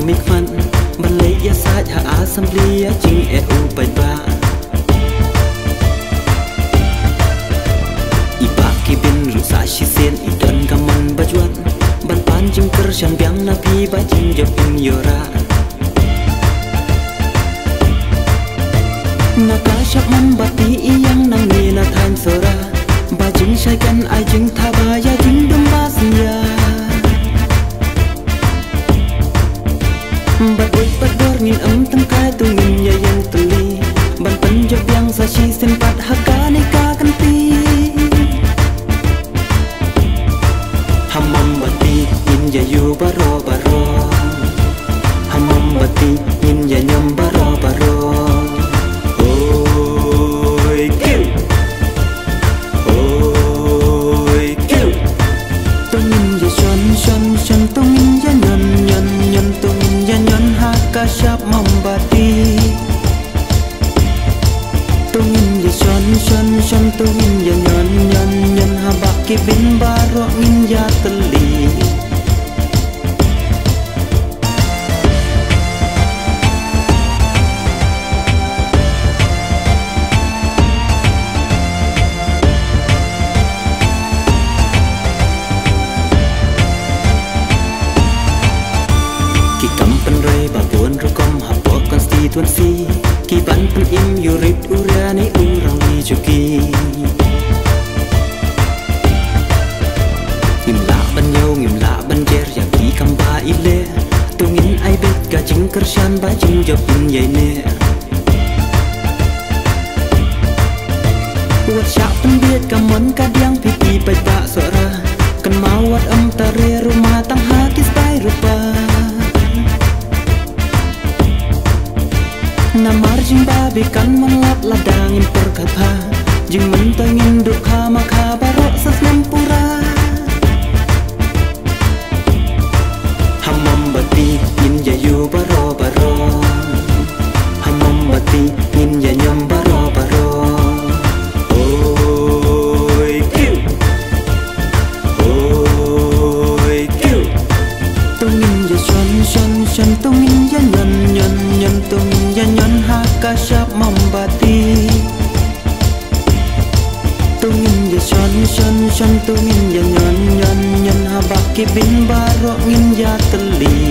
mi khan ban lấy ya sa ha assembly ya ching e u pai ba i ba ki bin ru sa shi sen i don ka man ba juat ban pan ching ker shan biang na pi ba ching je pin yora na ka shap man ba ti yang nang ni na than sora ba jing shai kan ai jing tha ba ya jing dum ba sin ya bat oi bat dor ngin tang kai tu ngin ya yang tuli ban pan job yang sa shi sen pat ha ni ka kan ti hamam bati in ya yu baro hamam bati in ya nyam baro oi kiu tung in ya shon tung in ya nyon tung in ya nyon ha ka shap mam bati tung in ya shon tung in ya nyon ha bak ki bin baro in ya teli tuan si ki ban pun im yurit urani urang ni joki ngim la ban jer ya ki kam ba ile tungin ai bet ka jing kershan ba jing job in ye ne wat sha pen biet ka mon ka diang pi pi pai ba sora kan mawat tare rumah tang ha ki spai rupa na marjing babi kan menlap ladangin perkata jing mentengin duka maka barok seslam pura hamam bati in ya yu baro hamam bati in ya nyam baro oi kiu tungin ya shon tungin ya nyon tungin ya nyon ha ka shap mam bati tungin ya shon tungin ya nyon ha bak ki bin baro ngin ya teli